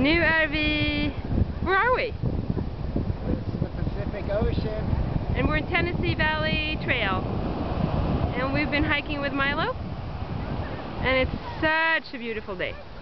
New RV. Where are we? It's the Pacific Ocean. And we're in Tennessee Valley Trail. And we've been hiking with Milo. And it's such a beautiful day.